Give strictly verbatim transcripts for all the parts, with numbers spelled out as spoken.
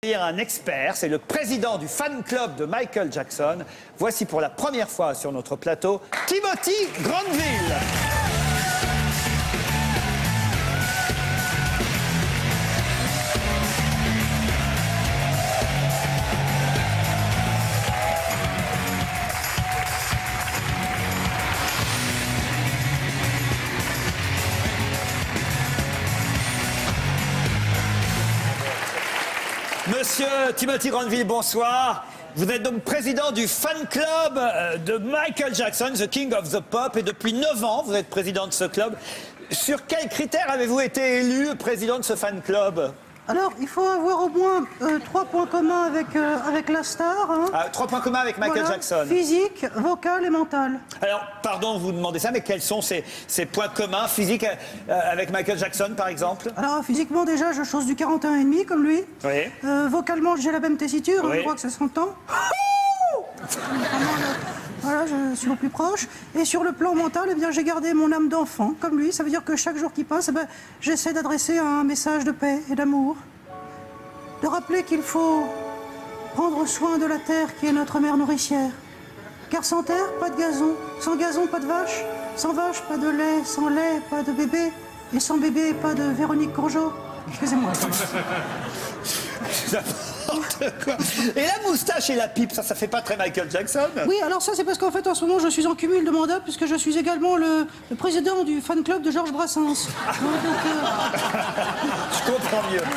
Un expert, c'est le président du fan club de Michael Jackson. Voici pour la première fois sur notre plateau, Timothy Grandville. Monsieur Timothy Grandville, bonsoir. Vous êtes donc président du fan club de Michael Jackson, The King of the Pop, et depuis neuf ans, vous êtes président de ce club. Sur quels critères avez-vous été élu président de ce fan club? Alors, il faut avoir au moins euh, trois points communs avec, euh, avec la star. Hein. Ah, trois points communs avec Michael voilà. Jackson. Physique, vocal et mental. Alors, pardon de vous demander ça, mais quels sont ces, ces points communs physiques euh, avec Michael Jackson, par exemple? Alors, physiquement, déjà, je chose du quarante et un virgule cinq comme lui. Oui. Euh, vocalement, j'ai la même tessiture, Oui. je crois que ça s'entend. Voilà, je suis au plus proche. Et sur le plan mental, eh bien, j'ai gardé mon âme d'enfant, comme lui. Ça veut dire que chaque jour qui passe, eh ben, j'essaie d'adresser un message de paix et d'amour. De rappeler qu'il faut prendre soin de la terre qui est notre mère nourricière. Car sans terre, pas de gazon. Sans gazon, pas de vache. Sans vache, pas de lait. Sans lait, pas de bébé. Et sans bébé, pas de Véronique Courgeot. Excusez-moi. N'importe quoi. Et la moustache et la pipe, ça, ça fait pas très Michael Jackson? Oui, alors ça, c'est parce qu'en fait, en ce moment, je suis en cumul de mandats, puisque je suis également le, le président du fan club de Georges Brassens. Donc, euh... Je comprends mieux.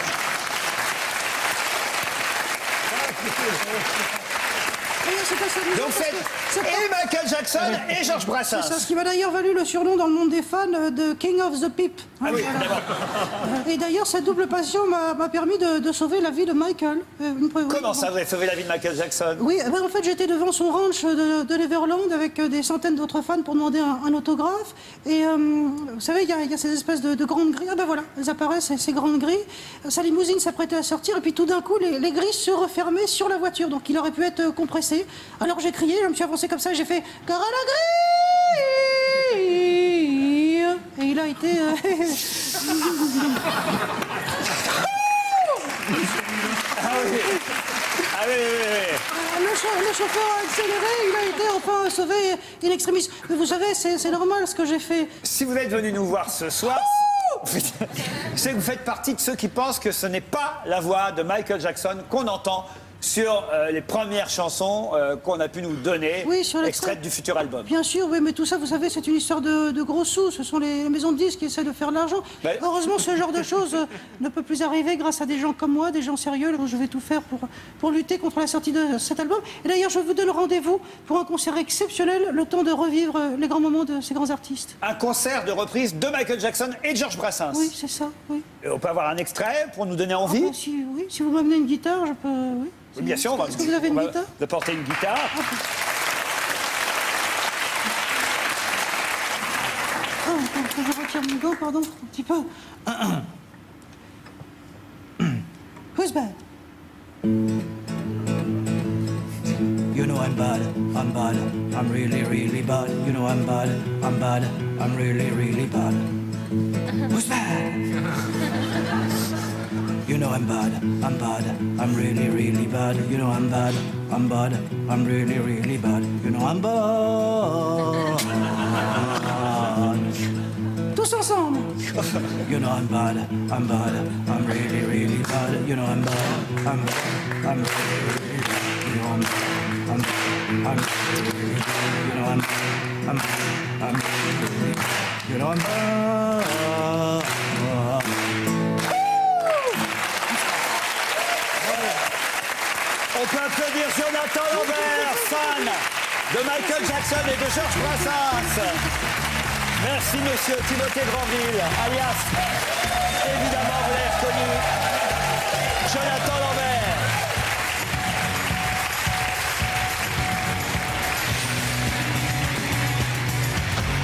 Donc c'est et Michael Jackson et Georges Brassens. C'est ça, ce qui m'a d'ailleurs valu le surnom dans le monde des fans de King of the Pip. Ah oui, voilà. Et d'ailleurs, cette double passion m'a permis de, de sauver la vie de Michael. Comment ça, vous avez sauvé la vie de Michael Jackson? Oui, ben en fait, j'étais devant son ranch de, de Neverland avec des centaines d'autres fans pour demander un, un autographe. Et euh, vous savez, il y, y a ces espèces de, de grandes grilles. Ah ben voilà, elles apparaissent, ces, ces grandes grilles. Sa limousine s'apprêtait à sortir et puis tout d'un coup, les, les grilles se refermaient sur la voiture. Donc il aurait pu être compressé. Alors j'ai crié, je me suis avancé comme ça, j'ai fait « Car à la grille !» Et il a été... Euh... ah oui, ah oui, oui, oui. Le, cha le chauffeur a accéléré, il a été enfin sauvé in extremis. Mais vous savez, c'est normal ce que j'ai fait. Si vous êtes venu nous voir ce soir, c'est que vous faites partie de ceux qui pensent que ce n'est pas la voix de Michael Jackson qu'on entend sur euh, les premières chansons euh, qu'on a pu nous donner, oui, sur extraites du futur album. Bien sûr, oui, mais tout ça, vous savez, c'est une histoire de, de gros sous. Ce sont les maisons de disques qui essaient de faire de l'argent. Ben... Heureusement, ce genre de choses euh, ne peut plus arriver grâce à des gens comme moi, des gens sérieux. Je vais tout faire pour, pour lutter contre la sortie de cet album. Et d'ailleurs, je vous donne rendez-vous pour un concert exceptionnel, le temps de revivre les grands moments de ces grands artistes. Un concert de reprise de Michael Jackson et de Georges Brassens. Oui, c'est ça, oui. Et on peut avoir un extrait pour nous donner envie? Ah, ben, si, oui, si vous m'amenez une guitare, je peux... Oui. Oui, bien sûr, on va, Est-ce que vous avez une on va guitare de porter une guitare. Ah, oh, attends, je retire mon gant, pardon, un petit peu. Who's bad? You know I'm bad, I'm bad, I'm really, really bad. You know I'm bad, I'm bad, I'm really, really bad. Who's bad? You know I'm bad, I'm bad, I'm really, really bad. You know I'm bad, I'm bad, I'm really, really bad. You know I'm bad. Tous ensemble. You know I'm bad, I'm bad, I'm really, really bad. You know I'm bad, I'm bad, I'm really, really bad. You know I'm bad, I'm bad, I'm really, really bad. You know I'm bad, I'm bad, I'm really, really bad. You know I'm bad. On peut applaudir Jonathan Lambert, fan de Michael Jackson et de Georges Brassens. Merci, monsieur Timothée Grandville, alias, évidemment, vous l'avez reconnu,